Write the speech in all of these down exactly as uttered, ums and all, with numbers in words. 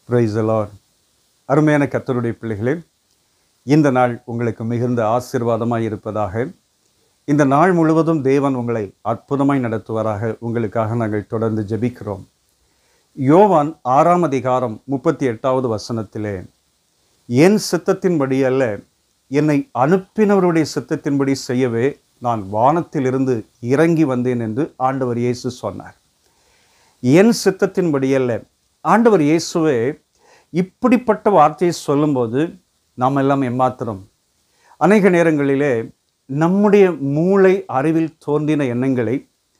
Praise the Lord. அருமையான கர்த்தருடைய பிள்ளைகளே, இந்த நாள் உங்களுக்கு மிகுந்த ஆசீர்வாதமாய் இருப்பதாக. இந்த நாள் முழுவதும் தேவன் உங்களை அற்புதமாய் நடத்துவாராக. உங்களுக்காக நாங்கள் தொடர்ந்து ஜெபிக்கிறோம். யோவான் ஆறாம் அதிகாரம் முப்பத்தி எட்டாவது வசனத்திலே, என் சித்தத்தின்படி அல்ல, என்னை அனுப்பினவருடைய சித்தத்தின்படி செய்யவே நான் வானத்திலிருந்து இறங்கி வந்தேன் என்று ஆண்டவர் இயேசு சொன்னார். என் சித்தத்தின்படி அல்ல. ஆண்டவர் இயேசுவே இப்படிப்பட்ட வார்த்தையை சொல்லும்போது நாம் எல்லாம் எம்மாத்திரம். அநேக நேரங்களிலே நம்முடைய மூளை அறிவில் தோன்றின எண்ணங்களை,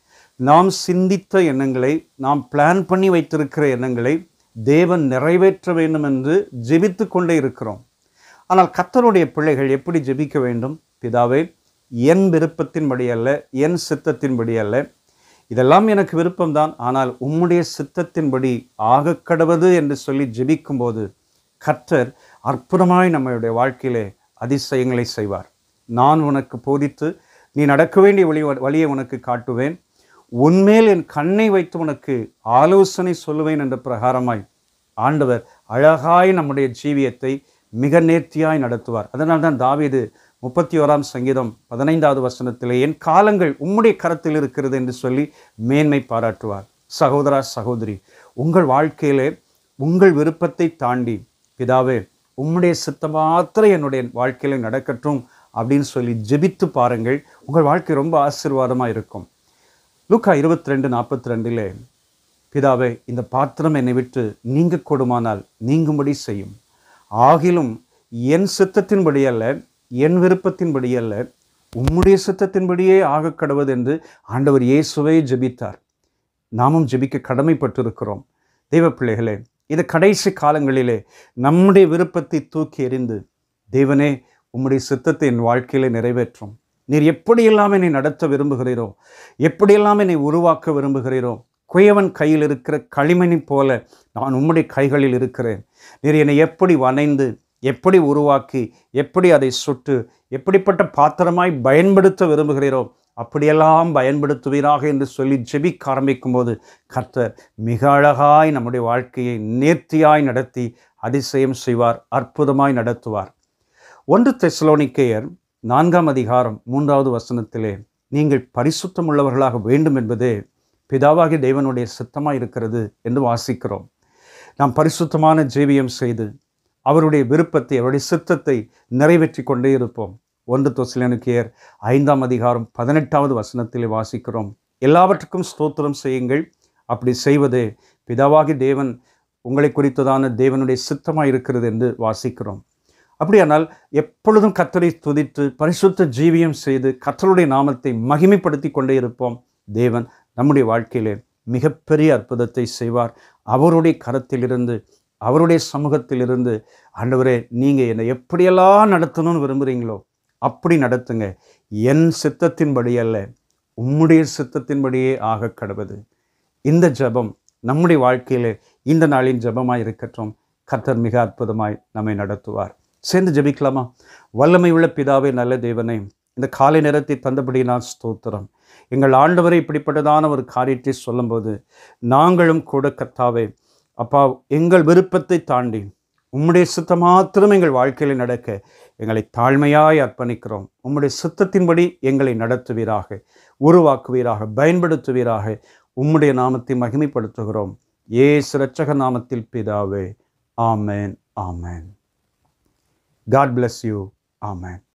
நாம் சிந்தித்த எண்ணங்களை, நாம் பிளான் பண்ணி வைத்திருக்கிற எண்ணங்களை தேவன் நிறைவேற்ற வேண்டும் என்று ஜெபித்து கொண்டே இருக்கிறோம். ஆனால் கர்த்தருடைய பிள்ளைகள் எப்படி ஜெபிக்க வேண்டும்? பிதாவே, என் விருப்பத்தின்படி அல்ல, என் சித்தத்தின்படி அல்ல, இதெல்லாம் எனக்கு விருப்பம்தான், ஆனால் உம்முடைய சித்தத்தின்படி ஆகக்கடவது என்று சொல்லி ஜெபிக்கும்போது கர்த்தர் அற்புதமாய் நம்மளுடைய வாழ்க்கையிலே அதிசயங்களை செய்வார். நான் உனக்கு போதித்து நீ நடக்க வேண்டிய வழி வழியை உனக்கு காட்டுவேன், உன்மேல் என் கண்ணை வைத்து உனக்கு ஆலோசனை சொல்லுவேன் என்ற பிரகாரமாய் ஆண்டவர் அழகாய் நம்முடைய ஜீவியத்தை மிக நேர்த்தியாய் நடத்துவார். அதனால் தான் தாவீது முப்பத்தி ஓராம் சங்கீதம் பதினைந்தாவது வசனத்திலே, என் காலங்கள் உம்முடைய கரத்தில் இருக்கிறது என்று சொல்லி மேன்மை பாராட்டுவார். சகோதரா சகோதரி, உங்கள் வாழ்க்கையிலே உங்கள் விருப்பத்தை தாண்டி, பிதாவே உம்முடைய சித்தம் மாத்திரம் என்னுடைய வாழ்க்கையில நடக்கட்டும் அப்படின்னு சொல்லி ஜெபித்து பாருங்கள். உங்கள் வாழ்க்கை ரொம்ப ஆசீர்வாதமாக இருக்கும். லூக்கா இருபத்தி ரெண்டு நாற்பத்தி ரெண்டிலே, பிதாவே இந்த பாத்திரம் என்னை விட்டு நீங்க கொடுமானால் நீங்கும்படி செய்யும், ஆகிலும் என் சித்தத்தின்படி அல்ல, என் விருப்பத்தின்படி அல்ல, உம்முடைய சித்தத்தின்படியே ஆக கடவது என்று ஆண்டவர் இயேசுவை ஜெபித்தார். நாமும் ஜெபிக்க கடமைப்பட்டிருக்கிறோம். தெய்வ பிள்ளைகளே, இந்த கடைசி காலங்களிலே நம்முடைய விருப்பத்தை தூக்கி எறிந்து, தேவனே உம்முடைய சித்தத்தை என் வாழ்க்கையில நிறைவேற்றும், நீர் எப்படியெல்லாம் என்னை நடத்த விரும்புகிறீரோ, எப்படியெல்லாம் என்னை உருவாக்க விரும்புகிறீரோ, குயவன் கையில் இருக்கிற களிமணி போல நான் உம்முடைய கைகளில் இருக்கிறேன், நீர் என்னை எப்படி வனைந்து, எப்படி உருவாக்கி, எப்படி அதை சுட்டு, எப்படிப்பட்ட பாத்திரமாய் பயன்படுத்த விரும்புகிறீரோ அப்படியெல்லாம் பயன்படுத்துவீராக என்று சொல்லி ஜெபிக்க ஆரம்பிக்கும் போது கர்த்தர் மிக அழகாய் நம்முடைய வாழ்க்கையை நேர்த்தியாய் நடத்தி அதிசயம் செய்வார், அற்புதமாய் நடத்துவார். ஒன்று தெசலோனிக்கேயர் நான்காம் அதிகாரம் மூன்றாவது வசனத்திலே, நீங்கள் பரிசுத்தம் உள்ளவர்களாக வேண்டும் என்பதே பிதாவாகிய தேவனுடைய சித்தமாய் இருக்கிறது என்று வாசிக்கிறோம். நாம் பரிசுத்தமான ஜீவியம் செய்து அவருடைய விருப்பத்தை, அவருடைய சித்தத்தை நிறைவேற்றி கொண்டே இருப்போம். ஒன்று தெசலோனிக்கேயர் ஐந்தாம் அதிகாரம் பதினெட்டாவது வசனத்திலே வாசிக்கிறோம், எல்லாவற்றுக்கும் ஸ்தோத்திரம் செய்யுங்கள், அப்படி செய்வதே பிதாவாகி தேவன் உங்களை குறித்ததான தேவனுடைய சித்தமாக இருக்கிறது என்று வாசிக்கிறோம். அப்படியானால் எப்பொழுதும் கர்த்தரை துதித்து பரிசுத்த ஜீவியம் செய்து கர்த்தருடைய நாமத்தை மகிமைப்படுத்தி கொண்டே இருப்போம். தேவன் நம்முடைய வாழ்க்கையிலே மிகப்பெரிய அற்புதத்தை செய்வார். அவருடைய கரத்திலிருந்து, அவருடைய சமூகத்திலிருந்து, ஆண்டவரே நீங்கள் என்னை எப்படியெல்லாம் நடத்தணும்னு விரும்புகிறீங்களோ அப்படி நடத்துங்க, என் சித்தத்தின்படி அல்ல, உம்முடைய சித்தத்தின்படியே ஆக கடவது. இந்த ஜெபம் நம்முடைய வாழ்க்கையிலே இந்த நாளின் ஜெபமாய் இருக்கட்டும். கர்த்தர் மிக அற்புதமாய் நம்மை நடத்துவார். சேர்ந்து ஜெபிக்கலாமா? வல்லமை உள்ள பிதாவே, நல்ல தேவனே, இந்த காலை நேரத்தை தந்தபடி நான் ஸ்தோத்திரம். எங்கள் ஆண்டவரை இப்படிப்பட்டதான ஒரு காரியத்தை சொல்லும்போது நாங்களும் கூட கர்த்தாவே அப்பா, எங்கள் விருப்பத்தை தாண்டி உம்முடைய சித்தம் மாத்திரம் எங்கள் வாழ்க்கையில் நடக்க எங்களை தாழ்மையாய் அர்ப்பணிக்கிறோம். உம்முடைய சித்தத்தின்படி எங்களை நடத்துவீராக, உருவாக்குவீராக, பயன்படுத்துவீராக. உம்முடைய நாமத்தை மகிமைப்படுத்துகிறோம். இயேசு இரட்சக நாமத்தில் பிதாவே, ஆமேன், ஆமேன். God bless you. Amen.